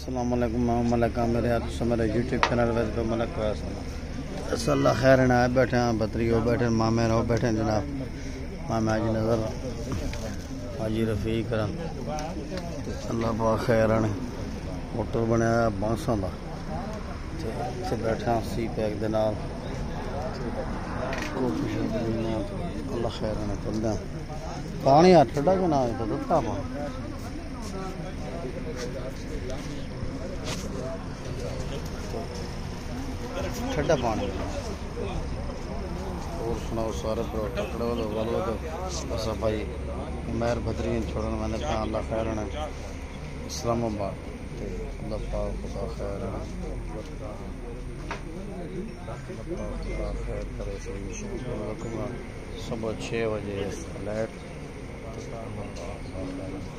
अस्सलाम वालेकुम मलक मेरे मेरे यूट्यूब चैनल वैसे तो मलक अल्लाह खैर ना बैठे हैं बतरी हो बैठे मामे रहो बैठे जनाब मामे अज नजर हाजी रफीक अल्लाह पा खैर ने मोटर बनाया बांसा का इतने बैठा सी पैक दे नाल अल्लाह खैर ने चलते पानी आ ठंडा के ना तो दुता पानी ठंडा पानी और सुनाओ सारे पकड़ो तो वालो तो बस भाई मेहर बदरीन छोड़न मैंने कहा अल्लाह खैर ने इस्लामाबाद अल्लाह पाक खुदा खैर करे सुबह 6 बजे लाइट